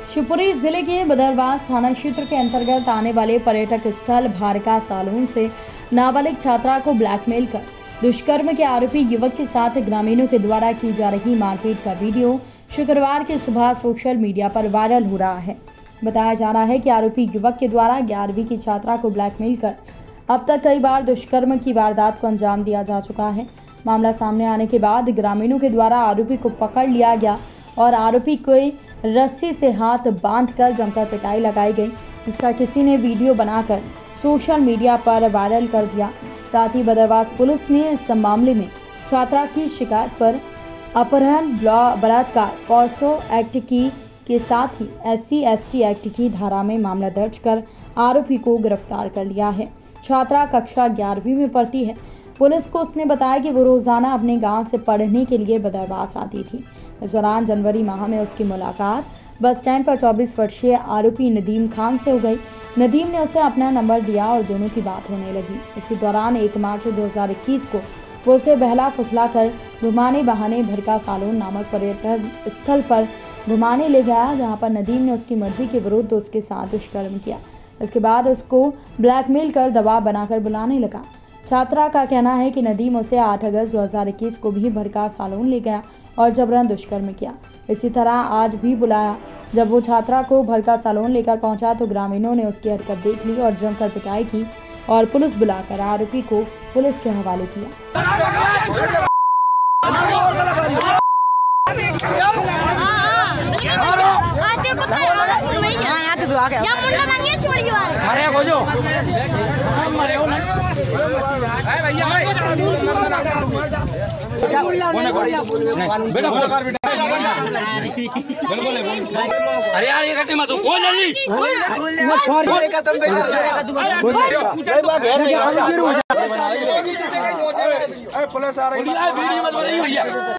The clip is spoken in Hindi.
शिवपुरी जिले के बदरवास थाना क्षेत्र के अंतर्गत आने वाले पर्यटक स्थल भारका सालून से नाबालिग छात्रा को ब्लैकमेल कर दुष्कर्म के आरोपी युवक के साथ ग्रामीणों के द्वारा की जा रही मारपीट का वीडियो शुक्रवार की सुबह सोशल मीडिया पर वायरल हो रहा है। बताया जा रहा है कि आरोपी युवक के द्वारा 11वीं की छात्रा को ब्लैकमेल कर अब तक कई बार दुष्कर्म की वारदात को अंजाम दिया जा चुका है। मामला सामने आने के बाद ग्रामीणों के द्वारा आरोपी को पकड़ लिया गया और आरोपी को रस्सी से हाथ बांधकर जमकर पिटाई लगाई गई। इसका किसी ने वीडियो बनाकर सोशल मीडिया पर वायरल कर दिया। साथ ही बदरवास पुलिस ने इस मामले में छात्रा की शिकायत पर अपहरण, बलात्कार, पॉक्सो एक्ट के साथ ही SC/ST एक्ट की धारा में मामला दर्ज कर आरोपी को गिरफ्तार कर लिया है। छात्रा कक्षा 11वीं में पढ़ती है। पुलिस को उसने बताया कि वो रोजाना अपने गांव से पढ़ने के लिए बदरवास आती थी। इस दौरान जनवरी माह में उसकी मुलाकात बस स्टैंड पर 24 वर्षीय आरोपी नदीम खान से हो गई। नदीम ने उसे अपना नंबर दिया और दोनों की बात होने लगी। इसी दौरान 1 मार्च 2021 को वो उसे बहला फुसला कर घुमाने बहाने भरका सालून नामक पर्यटक स्थल पर घुमाने ले गया, जहां पर नदीम ने उसकी मर्जी के विरुद्ध उसके साथ दुष्कर्म किया। इसके बाद उसको ब्लैकमेल कर दबाव बनाकर बुलाने लगा। छात्रा का कहना है कि नदीम उसे 8 अगस्त 2021 को भी भरका सालून ले गया और जबरन दुष्कर्म किया। इसी तरह आज भी बुलाया। जब वो छात्रा को भरका सालून लेकर पहुंचा तो ग्रामीणों ने उसकी हरकत देख ली और जमकर पिटाई की और पुलिस बुलाकर आरोपी को पुलिस के हवाले किया। अरे यार ये घंटे मत बोल जल्दी पुलिस आ रही है।